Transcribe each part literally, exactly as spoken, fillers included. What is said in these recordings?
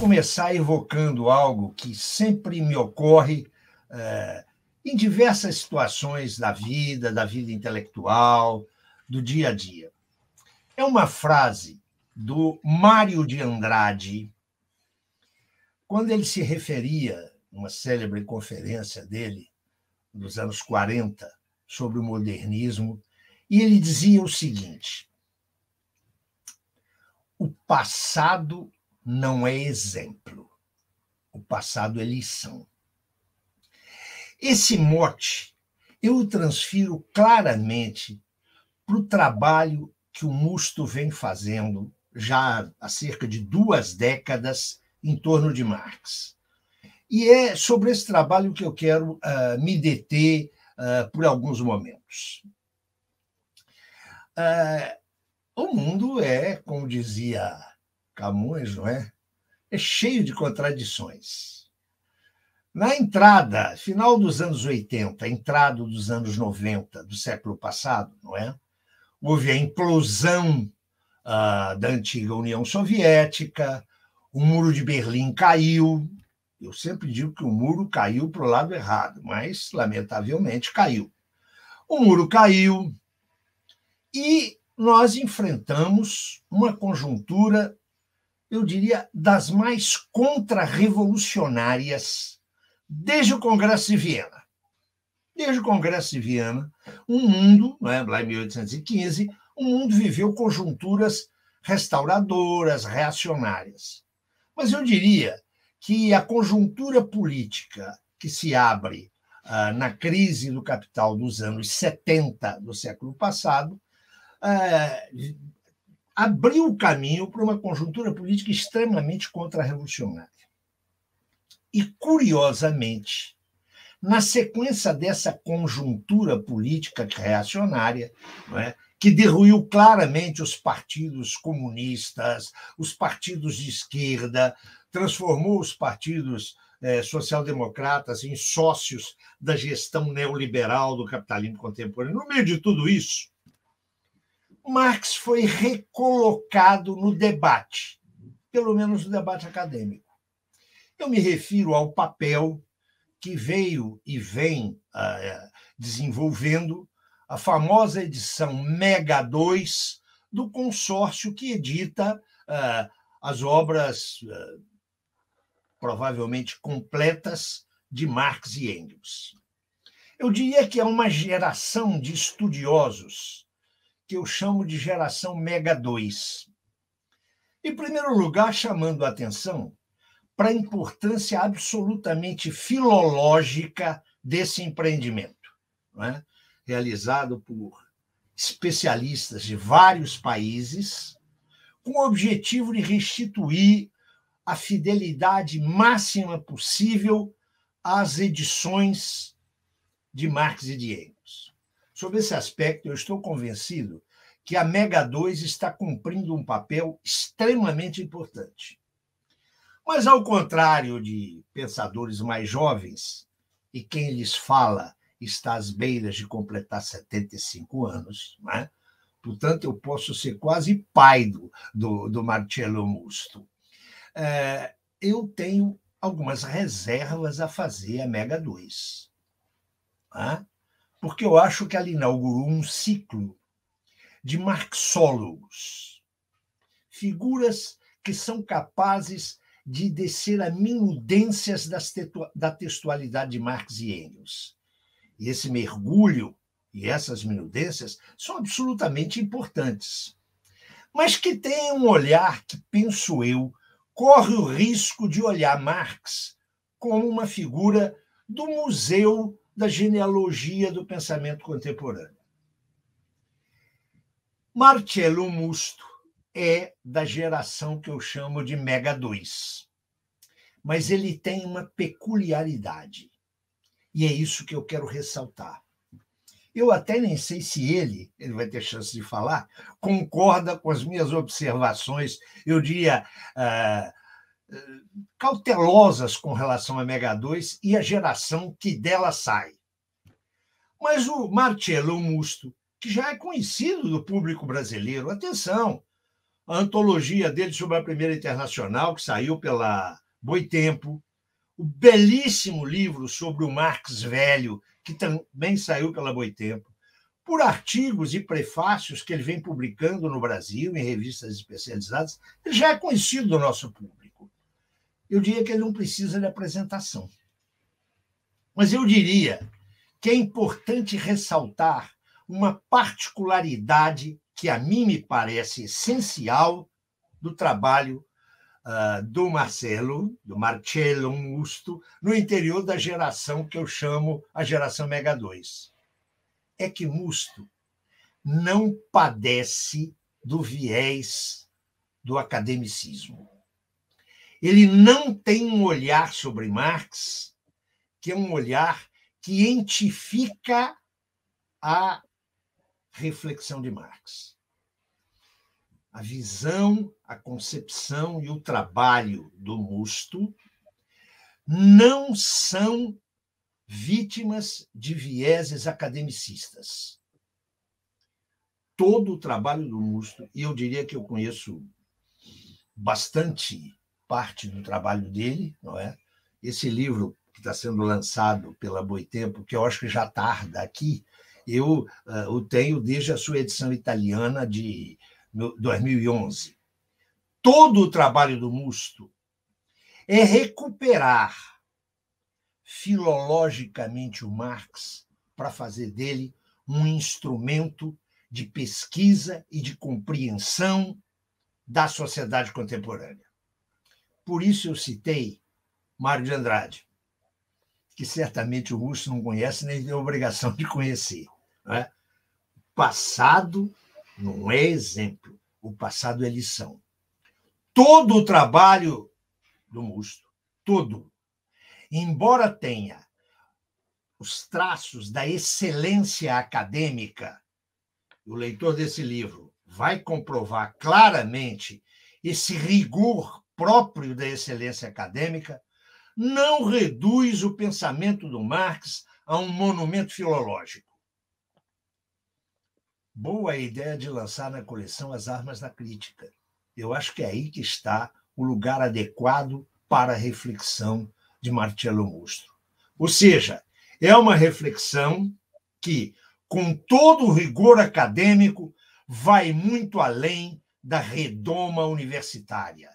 começar evocando algo que sempre me ocorre é, em diversas situações da vida, da vida intelectual, do dia a dia. É uma frase do Mário de Andrade, quando ele se referia, numa célebre conferência dele, dos anos quarenta, sobre o modernismo, e ele dizia o seguinte: o passado não é exemplo, o passado é lição. Esse mote eu o transfiro claramente para o trabalho que o Musto vem fazendo já há cerca de duas décadas em torno de Marx. E é sobre esse trabalho que eu quero uh, me deter uh, por alguns momentos. Uh, o mundo é, como dizia Camões, não é? É cheio de contradições. Na entrada, final dos anos oitenta, entrada dos anos noventa do século passado, não é? Houve a implosão uh, da antiga União Soviética, o Muro de Berlim caiu. Eu sempre digo que o muro caiu para o lado errado, mas, lamentavelmente, caiu. O muro caiu e nós enfrentamos uma conjuntura, eu diria, das mais contra-revolucionárias desde o Congresso de Viena. Desde o Congresso de Viena, o mundo, né, lá em mil oitocentos e quinze, o mundo viveu conjunturas restauradoras, reacionárias. Mas eu diria que a conjuntura política que se abre uh, na crise do capital dos anos setenta do século passado uh, abriu o caminho para uma conjuntura política extremamente contra-revolucionária. E, curiosamente, na sequência dessa conjuntura política reacionária, não é, que derruiu claramente os partidos comunistas, os partidos de esquerda, transformou os partidos eh, social-democratas em sócios da gestão neoliberal do capitalismo contemporâneo. No meio de tudo isso, Marx foi recolocado no debate, pelo menos no debate acadêmico. Eu me refiro ao papel que veio e vem uh, desenvolvendo a famosa edição Mega dois do consórcio que edita uh, as obras uh, provavelmente completas de Marx e Engels. Eu diria que é uma geração de estudiosos que eu chamo de geração Mega dois. Em primeiro lugar, chamando a atenção para a importância absolutamente filológica desse empreendimento, não é? Realizado por especialistas de vários países, com o objetivo de restituir a fidelidade máxima possível às edições de Marx e de Engels. Sob esse aspecto, eu estou convencido que a Mega dois está cumprindo um papel extremamente importante. Mas, ao contrário de pensadores mais jovens, e quem lhes fala está às beiras de completar setenta e cinco anos, não é? Portanto, eu posso ser quase pai do, do, do Marcello Musto. É, eu tenho algumas reservas a fazer a Mega dois, não é? Porque eu acho que ela inaugurou um ciclo de marxólogos, figuras que são capazes de descer a minudências das tetu- da textualidade de Marx e Engels. E esse mergulho e essas minudências são absolutamente importantes, mas que tem um olhar que, penso eu, corre o risco de olhar Marx como uma figura do museu da genealogia do pensamento contemporâneo. Marcello Musto é da geração que eu chamo de Mega dois. Mas ele tem uma peculiaridade, e é isso que eu quero ressaltar. Eu até nem sei se ele, ele vai ter chance de falar, concorda com as minhas observações, eu diria, uh, uh, cautelosas com relação a Mega dois e a geração que dela sai. Mas o Marcello Musto, que já é conhecido do público brasileiro, atenção, a antologia dele sobre a Primeira Internacional, que saiu pela Boitempo, o belíssimo livro sobre o Marx Velho, que também saiu pela Boitempo, por artigos e prefácios que ele vem publicando no Brasil, em revistas especializadas, ele já é conhecido do nosso público. Eu diria que ele não precisa de apresentação. Mas eu diria que é importante ressaltar uma particularidade que a mim me parece essencial do trabalho uh, do Marcelo, do Marcello Musto, no interior da geração que eu chamo a geração Mega dois. É que Musto não padece do viés do academicismo. Ele não tem um olhar sobre Marx que é um olhar que identifica a reflexão de Marx. A visão, a concepção e o trabalho do Musto não são vítimas de vieses academicistas. Todo o trabalho do Musto, e eu diria que eu conheço bastante parte do trabalho dele, não é? Esse livro que está sendo lançado pela Boitempo, que eu acho que já tarda aqui, eu uh, o tenho desde a sua edição italiana de dois mil e onze. Todo o trabalho do Musto é recuperar filologicamente o Marx para fazer dele um instrumento de pesquisa e de compreensão da sociedade contemporânea. Por isso eu citei Mário de Andrade, que certamente o Musto não conhece nem tem a obrigação de conhecer. Não é? Passado não é exemplo, o passado é lição. Todo o trabalho do Musto, todo, embora tenha os traços da excelência acadêmica, o leitor desse livro vai comprovar claramente esse rigor próprio da excelência acadêmica, não reduz o pensamento do Marx a um monumento filológico. Boa ideia de lançar na coleção As Armas da Crítica. Eu acho que é aí que está o lugar adequado para a reflexão de Marcello Musto. Ou seja, é uma reflexão que, com todo o rigor acadêmico, vai muito além da redoma universitária.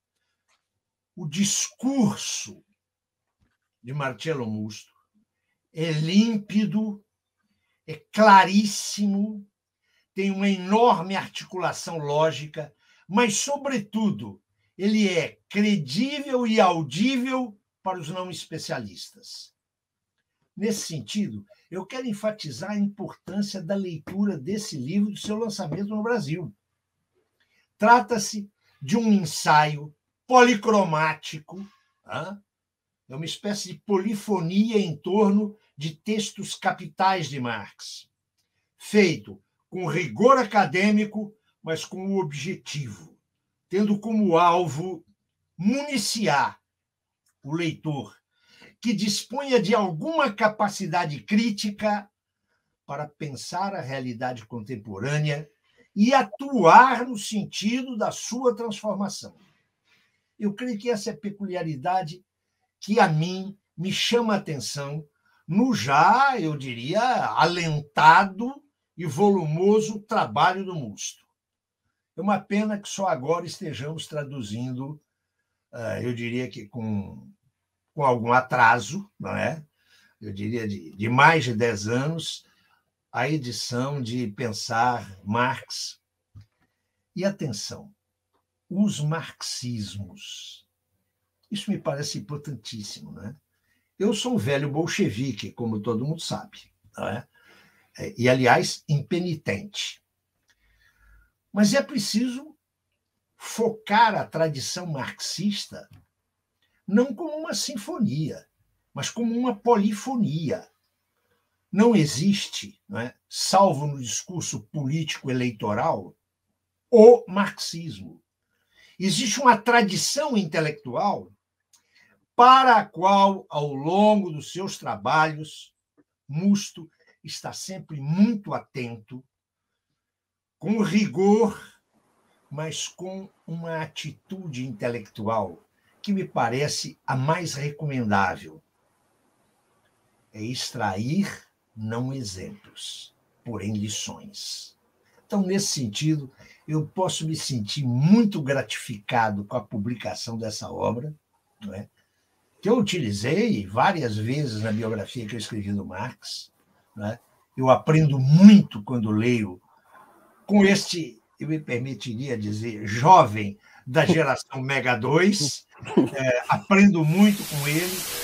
O discurso de Marcello Musto é límpido, é claríssimo, tem uma enorme articulação lógica, mas, sobretudo, ele é credível e audível para os não especialistas. Nesse sentido, eu quero enfatizar a importância da leitura desse livro, do seu lançamento no Brasil. Trata-se de um ensaio policromático, é uma espécie de polifonia em torno de textos capitais de Marx, feito com rigor acadêmico, mas com o objetivo, tendo como alvo municiar o leitor que disponha de alguma capacidade crítica para pensar a realidade contemporânea e atuar no sentido da sua transformação. Eu creio que essa é a peculiaridade que a mim me chama a atenção no já, eu diria, alentado e volumoso trabalho do Musto. É uma pena que só agora estejamos traduzindo, eu diria que com, com algum atraso, não é? Eu diria de, de mais de dez anos, a edição de Pensar Marx. E atenção, os marxismos. Isso me parece importantíssimo, né? Eu sou um velho bolchevique, como todo mundo sabe, não é? E, aliás, impenitente. Mas é preciso focar a tradição marxista não como uma sinfonia, mas como uma polifonia. Não existe, não é? Salvo no discurso político eleitoral, o marxismo. Existe uma tradição intelectual para a qual, ao longo dos seus trabalhos, Musto está sempre muito atento, com rigor, mas com uma atitude intelectual que me parece a mais recomendável. É extrair, não exemplos, porém lições. Então, nesse sentido, eu posso me sentir muito gratificado com a publicação dessa obra, não é? Que eu utilizei várias vezes na biografia que eu escrevi do Marx. Não é? Eu aprendo muito quando leio com este, eu me permitiria dizer, jovem da geração Mega dois, é, aprendo muito com ele,